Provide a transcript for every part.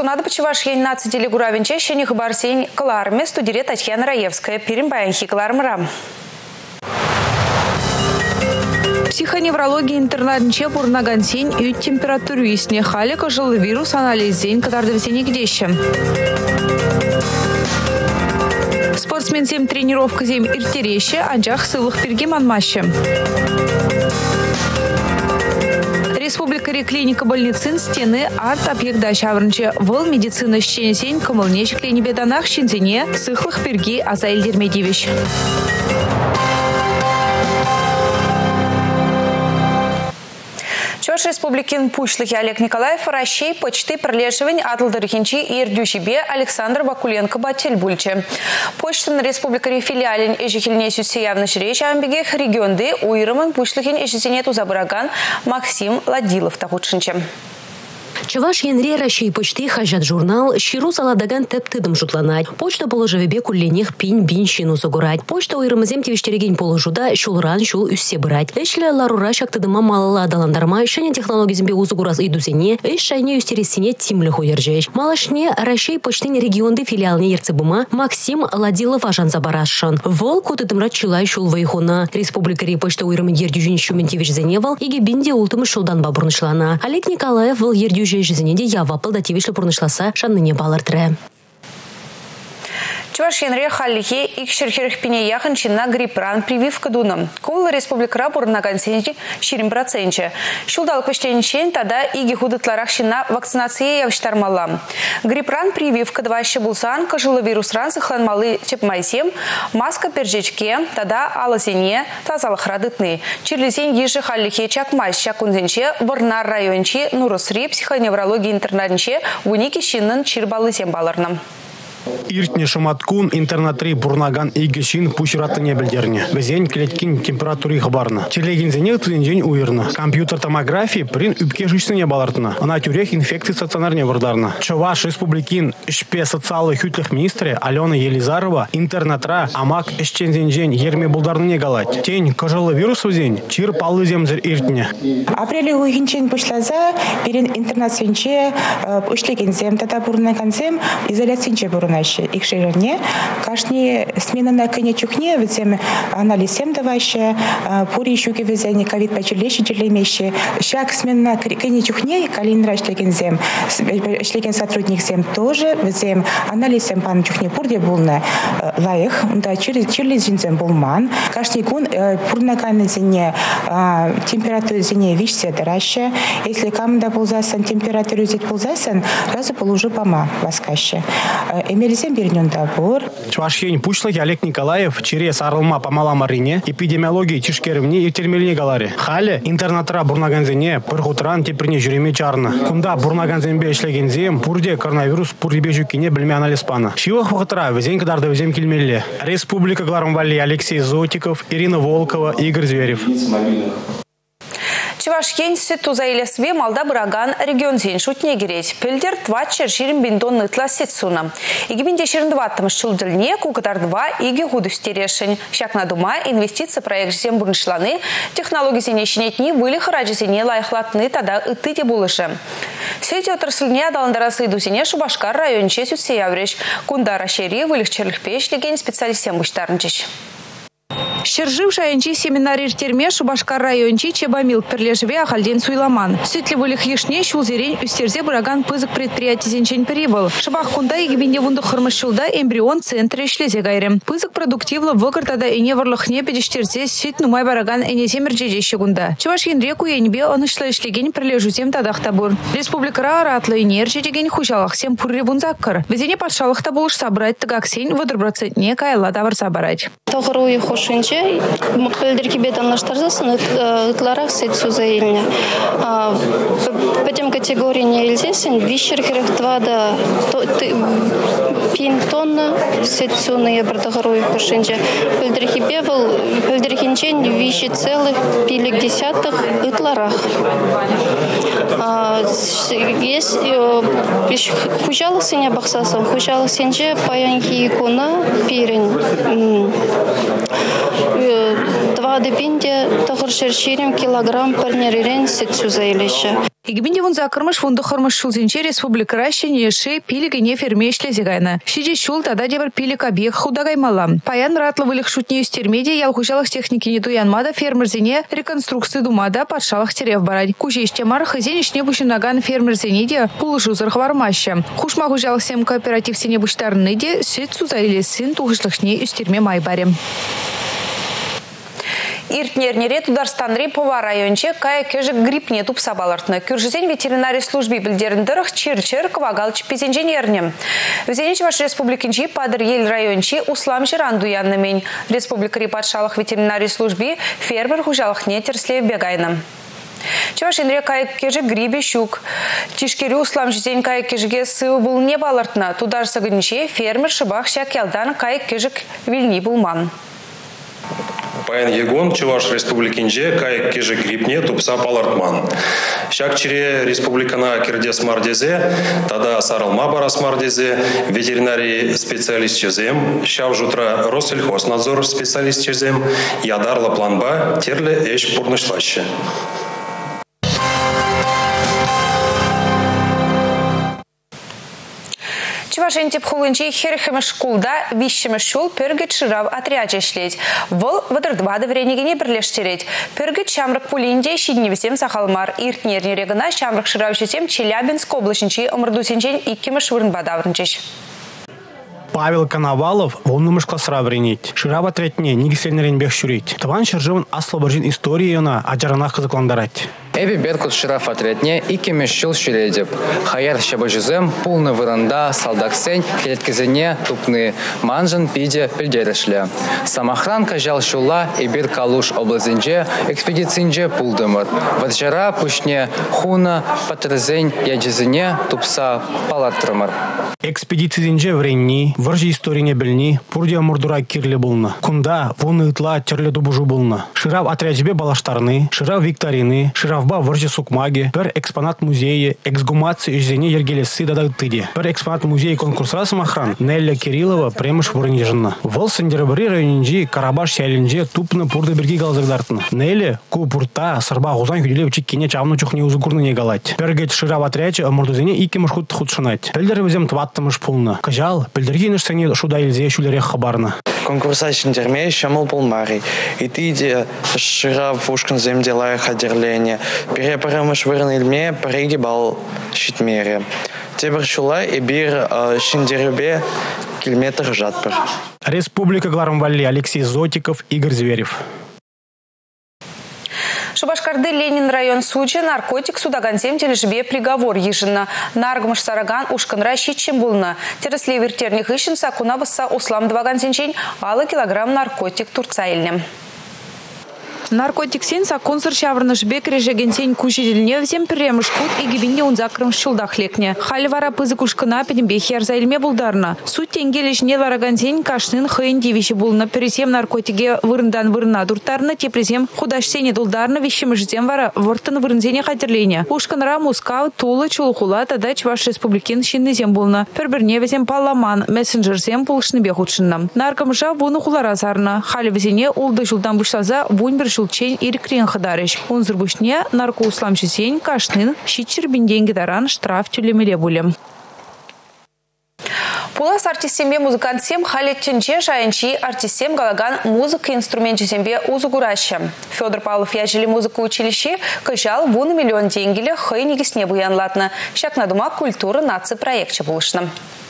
Сонады Пачеваш наци делегуравенче шених барсень кларме студире Татьяна Раевская. Перембаянхи клармра. Психоневрология интернатнче бурнагансень и температуру ясне халика жил вирус анализ день, который довезение гдеще. Спортсмен зем тренировка зем иртереще, анчах сылых пергеман маще. Республика клиника больницын стены арт объекта шаврынче вол медицина щенесень комылнечек ленебеданах щензене сыхлых перги азайль дермедивищ. Чуваш республикин пучлыхи Олег Николаев Рощей почты пролеживань Адлдырхинчи и Ирдюшибе Александр Вакуленко Бательбульче. Почтын республика филиалин ежехильне сюсеявныш речь амбегех регионды уйрымын пучлыхин ежесенет узабыраган Максим Ладилов тахутшинче. Чаваш янре Рощей почты хажат журнал щиру саладаган тептыдым жутланать. Почта положевебе кулленех пинь-бин щину загурать. Почта уйрымызем тевиштереген положуда шулран шул үссе бырать. Эшле ларура шактыдыма малала адаландарма шене технологизмбе узугурас идусене, эш шайне үстересене тимле хуержеш. Малашне Рощей почтын регионды филиалне ерцебыма Максим Ладилов ажан забарашшан. Вол кутыдымрат чилай шул вайхуна. Республикари почта уйрымын ердюжин шумен тевишзеневал, иге бинде ултымы шулдан бабурнышлана. Олег Николаев вол ердюжин жизнеде явапыл да тивишле пурнышласа шанныне балартре. Чуваш янре халлихе икшерхерх пине яхан чина гриппран прививка дуном. Кул республика бурнагансенче 4%. Шулдал почтенчен тада иги худытларах чина вакцинация явштармалам. Гриппран прививка 2 булсан кажилы вирус ран сыхланмалы чепмайсем, маска перджечке, тада аласене тазалых радытны. Чирлисен ежи халлихе чакмайс чакунзенче Борнар районче нурусри психоневрология интернатнче вуники шиннын чирбалысем баларным. Иртне шаматкун интернатри бурнаган игешин пушратыне билдерне. Безень клеткин температури хабарна. Телегинзене туденжень уйрна. Компьютер томографии прин үпке жишсене балартына. Ана тюрех инфекции стационарне вардарна. Чуваш республикин шпе социалы хютлых министре Алена Елизарова интернатра амак ишчензенжень ерме булдарныне галать. Тень кожалы вирус узень чир палызем зер иртне. Апреле уйгинчен пушлаза перен интернатсенче ушлегензем тата бурнаганзем изоляцинче бурна. Икшерне, каждый смена на конечухне, везем анализем даваще, пури щуки везение ковид почелещи челемещи, шаг смена на конечухне, калинра шлегензем, шлеген сотрудник зем тоже везем анализем пан чухне пурде булна лаих, да через зинзем булман, каждый гун пурнакан зене температура зене вишься дараще, если камда ползасан температуру зет ползасан, разу положу пама ласкаще. Мелисем бернен табор. Чувашхень пучлыхи Олег Николаев через арылма помала марине, эпидемиологии тишкеревне и термельне галаре. Хале интернатра бурнаганзене пырхутран теприне жюреме чарна. Кунда бурнаганзенбе шлегензем пурде коронавирус пурдебе жукине бельме анализ пана. Шивах вахтра везень кадарда везем кельмелле. Республика Гларамвали Алексей Зотиков, Ирина Волкова, Игорь Зверев. Чуваш ень тузаиле све малда браган регион зень шутне гереть. Пельдер твачер ширим биндон нытла сетсуна. Иги бинде ширин дваттам шчулдельне, кукатар 2 иги гудустерешень. Щак надума инвестиция проект зем бурнышланы, технологии зене щенетни были хараджи зене лайхлатны тада ытыде булышы. Сети отрасльне адаландарасы идусене Шубашкар районче сютсеяврещ. Кунда ращери вылегчерлых пешлеген специалистем буштарнчищ. Щержив шаянчи семинарир терме Шубашкар райончи Чебамил перлежеве ахальден суйламан. Светлевылих ешне шулзерень үстерзе бураган пызык предприятий зенчень перебыл. Шабах кунда и гибинде вунду хырмышчулда эмбрион центре шлезе гайрем. Пызык продуктивлы выкартада и неварлых не педештерзе сит нумай бараган энеземер джеджещи гунда. Чуваш янреку яньбе онышлы ишлеген прилежузем тадах табур. Республикара аратлы инерчи деген хужалах сем пурри вунзаккар. Везене патшалых табулыш собрать тагаксень выдр% кайла давар собрать. Тогруи хошинче пельдерки бедан наштарзасын ытларах сет сузаильня. По тем категории не ильзесен вищерхерах 2 да пинтонна сет сюные протогруи хошинче пельдерки бевал пельдеркинчен вищи целых пилик десятых ытларах. Есть хужалых сеня бахсасом хужалых сенче паянки икона пирень. 2 вады пинде тохыр шерширим килограмм парнерирен сетсу заилище. Игбинде вон закырмыш вон дохырмыш шулзенче республика Рашине ши пилигине фермешле зигайна. Шиде шул тада дебар пилик объект худагаймала. Паян ратловылых шутне стермеде ялхушалых техники не дуянмада фермерзине реконструкции думада подшалых терев барать. Кужеще мар хозяйничне бушинаган фермерзинеде пулышузар хвармаща. Хушма хужалых сем кооператив сине буштарныде сетсу заили сын тухышлыхне үстерме майбаре. Иртнернере Тударстанри Пова районче кая кежик гриппне тупса балартны. Кюржизень ветеринарий службе билдеріндіріх чир-чир квагалч пизенженерне. Везенич ваш республикинчи падыр ел райончи услам жиранду яннымен. Республика патшалық ветеринарий службе фермер хужалых не терслев бегайным. Чавашинре кая кежик грибе щук. Тишкери услам жизень кая кежиге сывы был не балартны. Тудар сагынче фермер шыбах щак ялдан кая кежик вильни булман. Паян егон Чуваш республикинже кайык кежі грипне тупса палартман. Шак чире республикана кирдес мардезе, тада сарылма барас мардезе, ветеринарий специалист чезем, шав жутра Россельхознадзор специалист чезем, ядарла планба, терле эш пурнышлаще. Чувашин тепхулынчи херхемеш шкулда вищемеш шул пергет ширав отряджа шлеть. Вол вадырдвады вренегене бірлештереть. Пергет шамрак пулинде щидневесем сахалмар. Иртнерни регана шамрак ширав жесем Челябинск облачничи омрдусенчен иккемеш вырнбадаврынчеш. Павел Коновалов волнумыш классра вренить. Ширава третне нигисельнерен бех шурить. Таван шержеван аслоборжин историяна аджаранах кызыкландарать. Эби беркут шираф отретне и кемешчил ширедеп. Хаяр щабажизем пулны выранда салдаксень келеткезене тупны манжан пиде пельдерешля. Самохран кажал шула и бир калуш облазенже экспедицинже пулдымыр. Ваджара пушне хуна патрезень яджизене тупса палатрымыр. Экспедицинже вренни, варжи историне бельни, пурдия мурдура кирле булна. Кунда вон итла терле дубужу булна. Ширав отряджбе балаштарны, ширав викторины, ширав ба варжи сукмаги, пер экспонат музея, эксгумации изене ергелесы дада тыде. Пер экспонат музея конкурса самохран Нелля Кириллова премыш вырнежна. Вол сендербри районинжи Карабаш сялинже тупны пурды берги галзагдартны. Нелля ку пурта сарба гузан хүлелеп чиккене чавну чухне узукурны галать. Пергет ширав отрядче мурдузене икимыш хут худшынать. Пельдер везем тваттымыш пулна. Кажал, пельдергинеш сене шуда илзе шулерех хабарна. Конкурсачный термей шамал полмари. И ты иди ширав ушкан земдела хадерлене. Перепарамыш вырны ильме пареги бал щитмере. Тебер шула и бир шиндеребе километр жатпер. Республика Гларамвалли, Алексей Зотиков, Игорь Зверев. Шубашкарды Ленин район случая наркотик судагансем тележбе приговор ежина. Наргмыш сараган ушканра щитчем булна. Тересле вертерних ищен сакуна баса услам двагансенчень, алы килограмм наркотик турцайльнем. Наркотик сен сакунсыр шаврныш бек режегенсен кушиделне всем перемышкут и гибинне он закрым шулдах лекне. Хальвара пызы кушкана педембе херзайльме булдарна. Суть тенгелеш не ларагансен кашнын хыйн девище булна. Пересем наркотиге вырындан вырына дуртарна, тепрезем худашсене дулдарна вещемыжзем вара вортын вырынзене хатерление. Ушканра мускав тулы чулхула тада Чуваш республикин шиннезем булна. Перберне везем палламан мессенджерзем пулышны бехудшынна. Наркомжа вуны хуларазарна. Халевезене улды жулдан бушлаза вуньбер шулчень иркрен хадарыш. Он зрбушне наркоуслам жесень кашнын щитчер бенденги даран штраф тюлемеле булем. Пулас артистембе музыкантсем халеттенче жайынчи артистем галаган музыка инструментчесембе узугураща. Федор Павлов яжели музыку училище кыжал вуны миллион денгеле хый негисне буянлатна. Щак надума культура наци проектче булышна.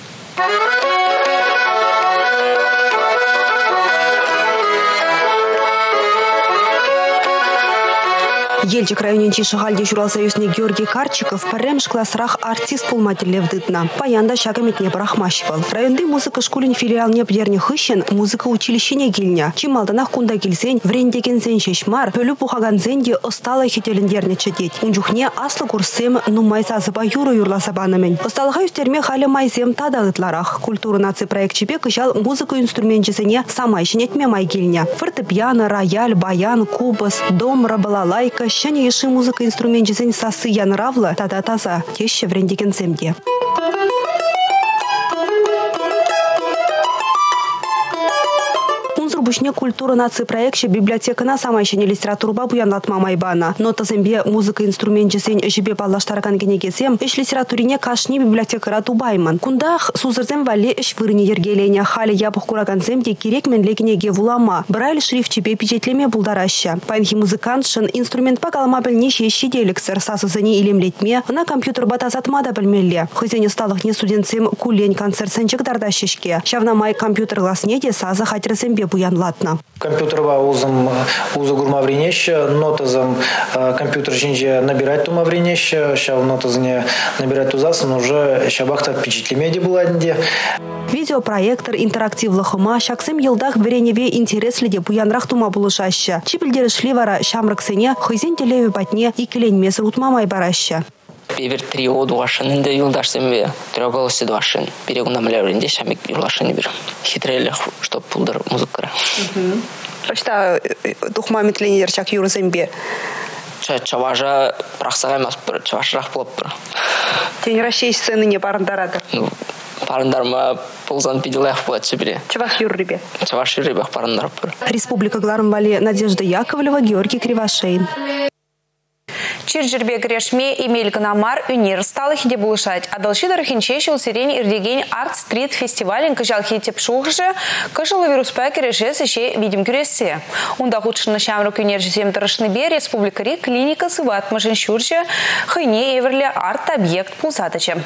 Ельчик районенчи шагалде журал союзник Георгий Карчиков паремш классрах артист пулмателлев дытна. Паянда шагамитне брахмашивал. Районды музыка школин филиал не пдерни хыщен музыка училище не гильня. Чималданах кунда гильзень врендеген зень шешмар пөлü пухаган зенде остала хителендерне чедеть. Унжухне аслы курсем нумайса зыба юру юрла сабанамен. Осталха юстерме халя майзем тада ытларах. Культура наци проект чебе кыжал музыка инструментчесене сама ищенетме майгильня. Фортепиано, рояль, баян, кубас, домра, балалайка, щане еши музыка инструментчесен сасы янравла тада таза теще врендеген земде. бушне культура нации проекте библиотекана самайшыне литература буянлатма майбана. Нота зембе музыка инструмент жесен жебе баллаштарган генегесем иш литературине кашни библиотекара тубайман. Кундах сузырзем вале иш вырыне ергелене хали ябық кураган земде керек мен лекинеге вулама. Брайль шрифт чебе печетлеме булдараща. Панхи музыкантшын инструмент пакалама білнеше шиделіксір сасызыне илемлетме, на компьютер батазатмада білмелле. Хызене сталық не студентсем кулень концерт сенчик дардащишке. Шавнамай компьютер гласне де сазы хатерзембе буянлатна. Компьютерба узы гурма вренеща, нотазам компьютер жинже набирать тума вренеща, шав нотазне набирать тузасын уже шабахта впечатлемеди буладнде. Видеопроектор интерактивлы хыма шаксым елдах вереневе интереслиде буянрах тума булышаща. Чипілдері шливара шамрыксене хызен телеве батне икеленмесір утмамай бараща. Бевер 3 дуашын инде юлдашсембе трёголосы дуашын. Перегунамлявринде шамик юлашын бир. Хитрелех, чтоб пулдар музыкара. Что тухмамит ленерчак юрзембе? Чаважа прахсага эмас бир, чавашрах болуп бир. Тень Россия сцены не парандарады. Парандарма ползан пиделех болатчы бире. Чаваш юррибе. Чаваш юррибех парандар бир. Республика Глармвали Надежда Яковлева, Георгий Кривошеин. Чиржербек решме Эмиль Канамар унир сталы хиде булышать. Адалшидар хинчешил сирень ирдеген арт-стрит фестивален кыжал хите пшухже, кыжалы вируспеки решес еще видим кюресе. Унда худшина шамрак унир жесем тарашныбе республикари клиника сыват машиншурже хыне эверля арт-объект пулсатыче.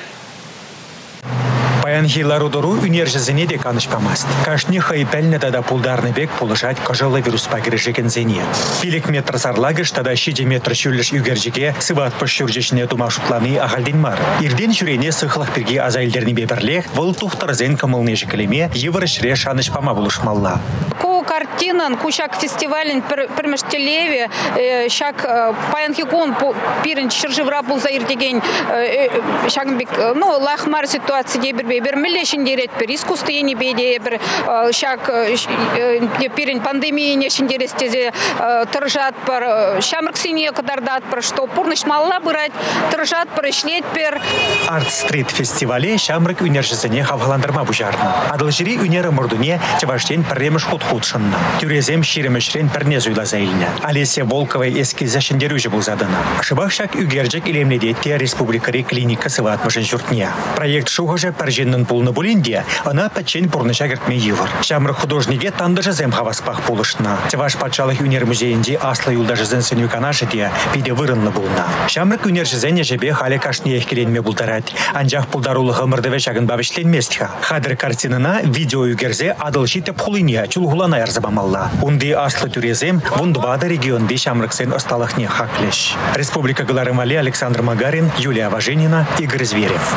Паянхи ларудору унержезене де канышпамаст. Кашни хайпельне тада пулдарный бек полышать кожалы вируспа грешеген зене. Пилик метр сарлагыш тада щиде метр щулеш югержиге сыват пошуржешне тумашутланы ахальденмар. Ирден жюрене сыхлах перги азайлдерни беберлех вол тухтар зен камылне жекелеме еврышре шанышпама булышмалла. Картинан, кушак фестивален пермештелеве, шак паянхикон пирен чержевра был за ирдеген, шагбик, ну лахмар ситуации дебер милешин дирет пер искусство не беде пер шак пирен пандемии не шиндерестезе торжат пер шамрксине кадардат пер что порныш малла брать торжат пер шлет пер. Арт-стрит фестивале шамрк унержезене хавгаландарма бужарна. Адалжири унера мордуне чаваштен премеш худшин. Тюрезем ширемешрен пернезуйла заильня. Олеся Волкова эски зашендерюжи был задана. Шыбахшак үгерджек илемледетте республикари клиника сыват машиншуртня. Проект шухаже перженнен пулны булинде, она пачен пурныша гертме евр. Шамры художнике тандыжа зем хаваспах пулышна. Теваш патшалых унер музейинде аслы юлдажы зенсеню канашете пиде вырынлы булна. Шамрык унержезене жебе хали кашни эхкеленме булдарать. Анжах пулдарулы гымырдыве шагын бавишленместха. Хадыр картинына видео үгерзе адылшите пулыне чулгулана забамалла. Унди аслы турезем, вундбада регионде шамрыксен осталахне хаклеш. Республика Галарымали, Александр Магарин, Юлия Важенина, Игорь Зверев.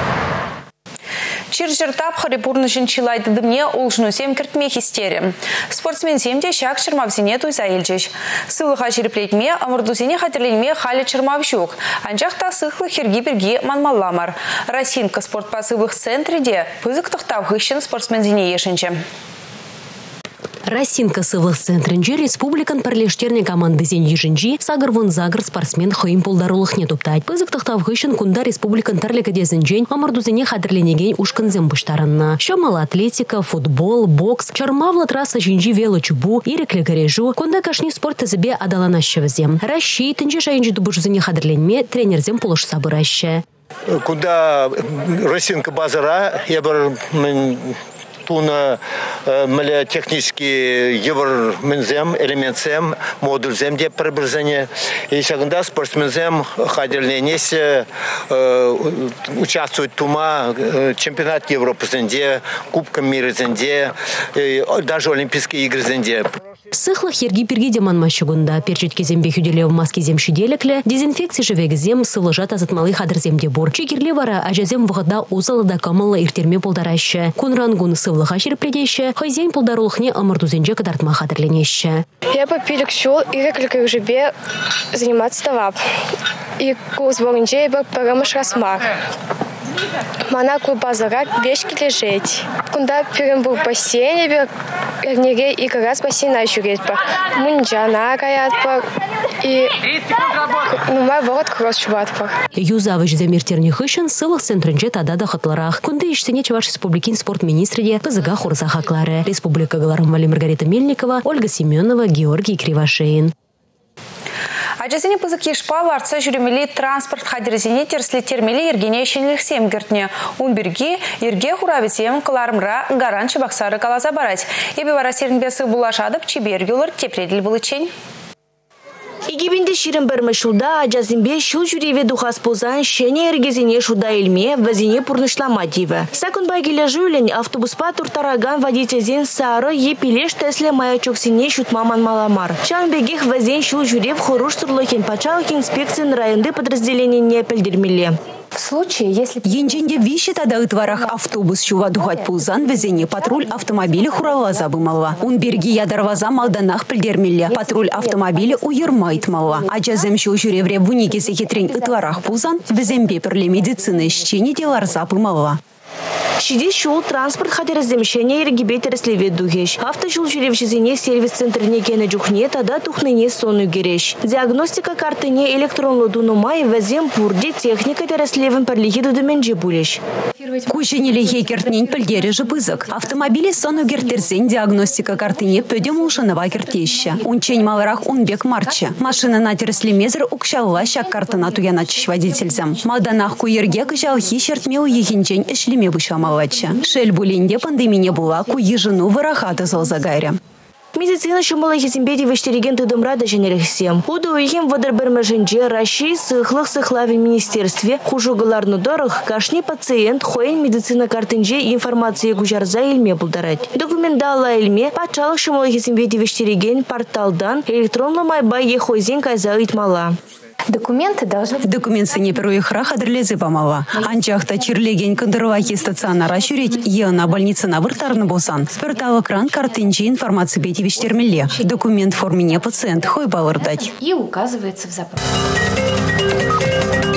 Чиржертап харипурны жинчилайды дымне олжну сем кертме хистере. Спортсмен семде шак чырмавзине туйса елчеш. Сылыха череплетме, амырдузине хатырленме хали чырмавшук. Анжақта сыхлы херги берги манмалламар. Расинка спортпасывых центриде пызык тахтав хыщен спортсмензине ешенче. Расинка сывлых центринжи республикан парлештерне команды зен ежинжи сагыр вон загыр спортсмен хыйым пулдарулых не туптать. Пызык тахтав хыщен кунда республикан тарлика дезенжень амырдузене хадырленеген ушканзем буштарынна. Шомал атлетика, футбол, бокс, чармавла трасса жинжи велочубу, ирекле гарежу, кунда кашни спорт себе адаланащевзем. Ращи тынжи шайынжи дубужузене хадырленме тренерзем пулыш сабыраща. Куда Расинка базара, я бы туна мля технически евр мензем элементсем модульзем деп прибрзение и шагында спортсмензем хадерленесе участвует тума чемпионат Европы зенде, Кубка мира зенде, даже Олимпийские игры зенде. Сыхлых ерги перги деман мащугунда перчетке зембе хюделе в маске зем шиделекле, дезинфекции живег зем сылыжат азатмалы хадырзем дебор. Чекерле вара ажазем вғада узалада камалла иртерме полдараща. Кунрангун сывлыха шерпредеща, хайзен полдарулхне амырдузенже кадартма хадырленеща. Я попилик шул и реклика живе заниматься тавап. И курс боринже был парамыш расмар. Мана базара вешки лежать. Кунда перем был бассейн, эрнеге и как раз бассейна жүгет бар. Мунжана каят бар. И нумай ворот кросс шубат бар. Юзавыч замиртерни хышын сылых центринже тада да хатларах. Кунды ишсене Чуваш республикин спорт министрия кызыга хурса хаклары. Республика Галармвали Маргарита Мельникова, Ольга Семенова, Георгий Кривошеин. Ажазине пызыки шпал арца жүремели транспорт хадерзине терсли термели ергене шенлих семгертне. Унберги ерге хуравитем калармра гаранчы баксары калаза барать. Еби варасерінбесі булашадып чибергюлар тепреділ булычень. Игибинде ширин бармашуда ажазимбе шул жюриве духас позан шене эргезине шуда илме вазине пурнышлама диве. Сакун байгиле жюлень автобуспа туртараган водителзен сары епилеш тесле маячоксине шутмаман маламар. Чанбегих вазен шул жюрив хоруш турлыхен пачалых инспекциян районды подразделения не пельдермеле. В случае, если... Енженде вещи тогда и творах автобус шува духать пулзан везение патруль автомобиля хурала забымала. Он берги ядарваза малданах пельдермеле. Патруль автомобиля уермайт мала. А джазем шо жюревре в унике сехитрень и творах пулзан везем пеперле медицины щени делар забымала. Шиди шул транспорт хадерземшение регибет рослеве дугеш. Автошул жюревшизине сервис-центр некене джухне тада тухныне сону гереш. Диагностика картыне электронлы дунумай вазем пурде техника тереслевым перлихиду доменже булеш. Кученели хейкертнень пельдере же пызык. Автомобили сону гертерзен диагностика картыне пөдем улшанова кертеща. Унчень маларах унбек марча. Машина на тереслемезер укшалла щак картына туяначыш водительзам. Малданах куерге кыжал хищертмеу ехинчень эшлеме бышама. Шель булинде пандемия була, куи жену варахата залзагаря. Медицина шумала хизимбеди вештереген тыдымрада женерехсем. Уду ихем водорбермаженже Раши сыхлах-сыхлави министерстве хужугаларну дорог кашни пациент хоен медицина картынже информация гужарза илме булдарать. Документала илме пачалых шумала хизимбеди вештереген порталдан электронно майбай ехойзен кайза итмала. Документы должны... Документы не первых храх адрелезе помала. Анчахта чирлеген кандыроваки стационара шурить на больнице на выртарны босан. Спертала кран картынчи информации бети вещтермеле. Документ в форме не пациент хой бавырдать. И указывается в запросе.